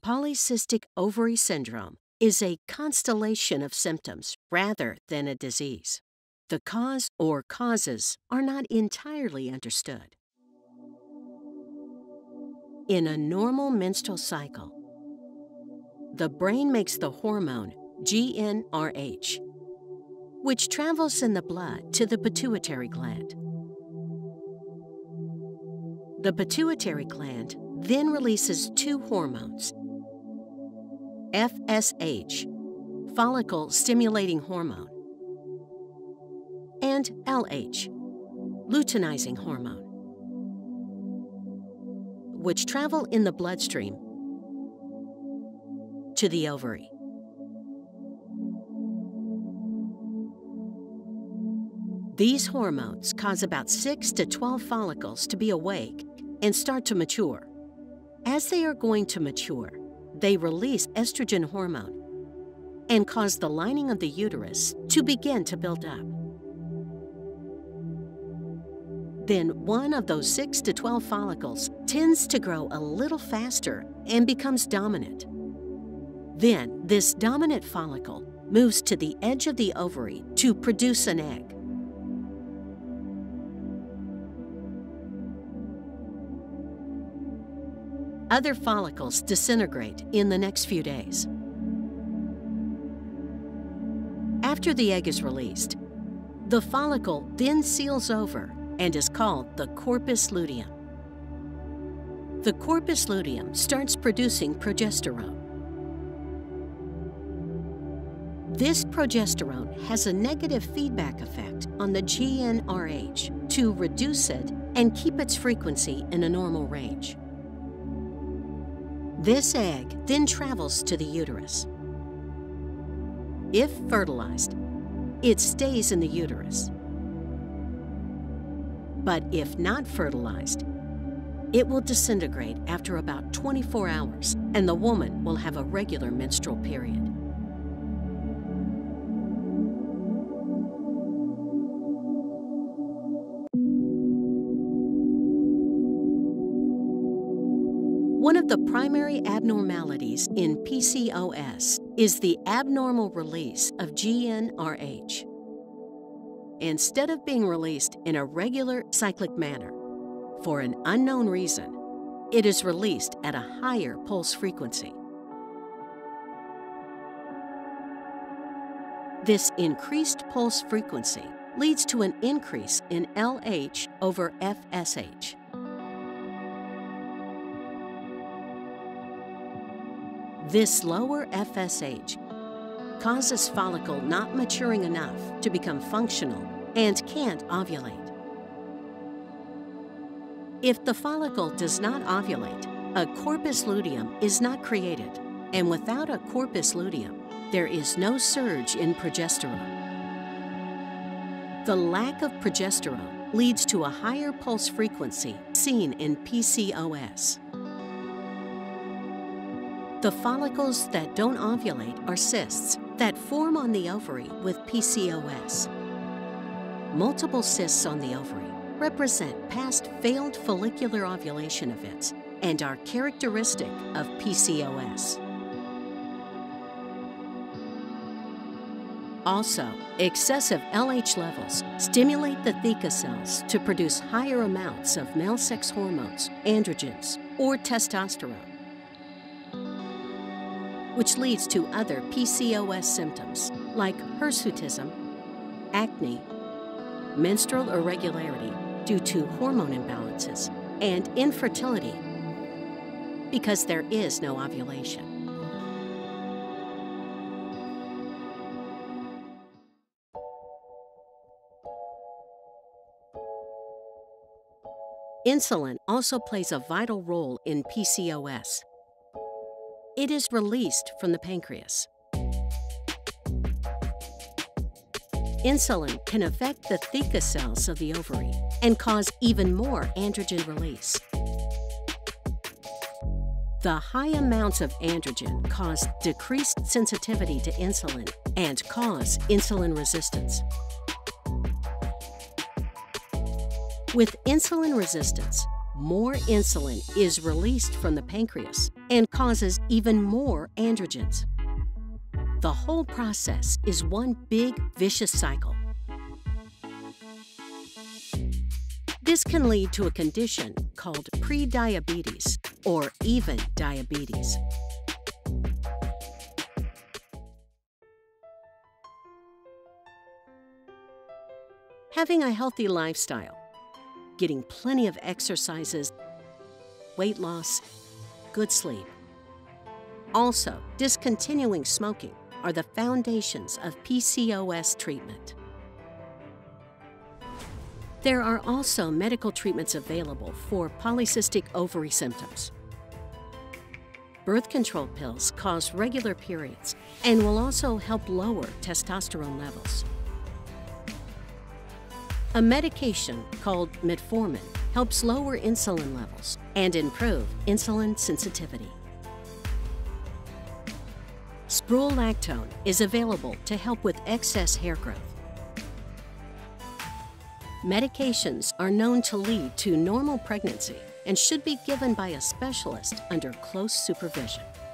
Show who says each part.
Speaker 1: Polycystic ovary syndrome is a constellation of symptoms rather than a disease. The cause or causes are not entirely understood. In a normal menstrual cycle, the brain makes the hormone GnRH, which travels in the blood to the pituitary gland. The pituitary gland then releases two hormones: FSH, follicle-stimulating hormone, and LH, luteinizing hormone, which travel in the bloodstream to the ovary. These hormones cause about 6 to 12 follicles to be awake and start to mature. As they are going to mature, they release estrogen hormone and cause the lining of the uterus to begin to build up. Then one of those 6 to 12 follicles tends to grow a little faster and becomes dominant. Then this dominant follicle moves to the edge of the ovary to produce an egg. Other follicles disintegrate in the next few days. After the egg is released, the follicle then seals over and is called the corpus luteum. The corpus luteum starts producing progesterone. This progesterone has a negative feedback effect on the GnRH to reduce it and keep its frequency in a normal range. This egg then travels to the uterus. If fertilized, it stays in the uterus. But if not fertilized, it will disintegrate after about 24 hours, and the woman will have a regular menstrual period. One of the primary abnormalities in PCOS is the abnormal release of GnRH. Instead of being released in a regular cyclic manner, for an unknown reason, it is released at a higher pulse frequency. This increased pulse frequency leads to an increase in LH over FSH. This lower FSH causes follicle not maturing enough to become functional and can't ovulate. If the follicle does not ovulate, a corpus luteum is not created, and without a corpus luteum, there is no surge in progesterone. The lack of progesterone leads to a higher pulse frequency seen in PCOS. The follicles that don't ovulate are cysts that form on the ovary with PCOS. Multiple cysts on the ovary represent past failed follicular ovulation events and are characteristic of PCOS. Also, excessive LH levels stimulate the theca cells to produce higher amounts of male sex hormones, androgens, or testosterone, which leads to other PCOS symptoms like hirsutism, acne, menstrual irregularity due to hormone imbalances, and infertility because there is no ovulation. Insulin also plays a vital role in PCOS. It is released from the pancreas. Insulin can affect the theca cells of the ovary and cause even more androgen release. The high amounts of androgen cause decreased sensitivity to insulin and cause insulin resistance. With insulin resistance, more insulin is released from the pancreas and causes even more androgens. The whole process is one big, vicious cycle. This can lead to a condition called prediabetes or even diabetes. Having a healthy lifestyle, getting plenty of exercises, weight loss, good sleep. Also, discontinuing smoking are the foundations of PCOS treatment. There are also medical treatments available for polycystic ovary symptoms. Birth control pills cause regular periods and will also help lower testosterone levels. A medication called metformin helps lower insulin levels and improve insulin sensitivity. Spironolactone is available to help with excess hair growth. Medications are known to lead to normal pregnancy and should be given by a specialist under close supervision.